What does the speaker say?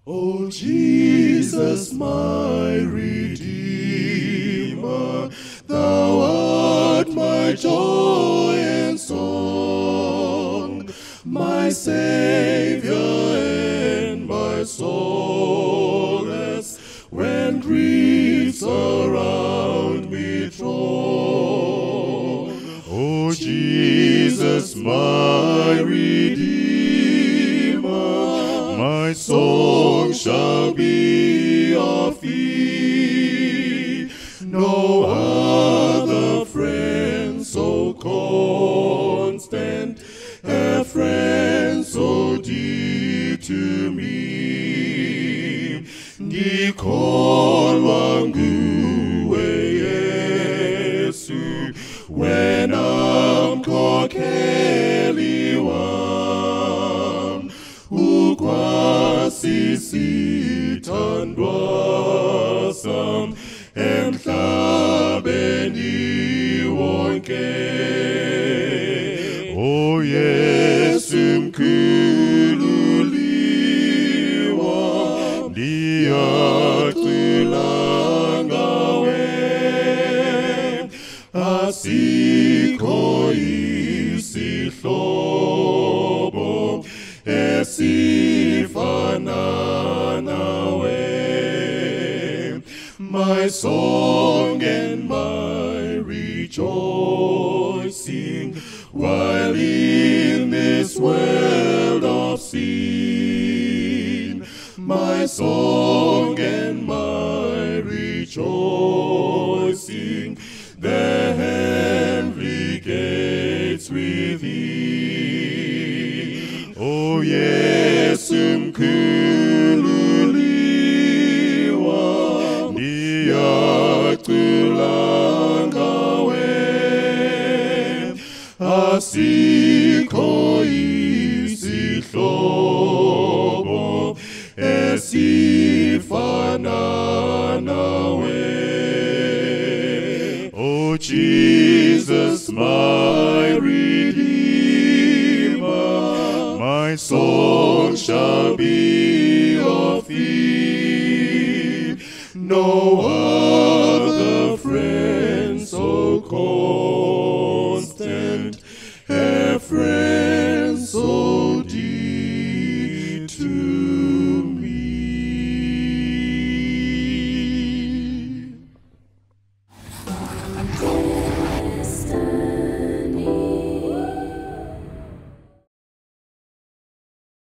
O Jesus, my Redeemer, thou art my joy and song, my Savior and my solace, when griefs around me throng. O Jesus, my Redeemer, my song shall be of thee. No other friend so constant, a friend so dear to me. Ngikholwa nguwe Yesu, wena mkhokheli wami, ukwasisithandwa sami emhlabeni wonke. O Yesu mkhululi wami, ndiyacula ngawe, asikho isihlobo esifana nawe. My song and my rejoicing, while in this world of sin. My song and my rejoicing, the heavenly gates within. O Yesu mkhululi wami, ndiyacula ngawe, asikho isihlobo esifana nawe. O Jesus, my Redeemer, my song shall be of thee. No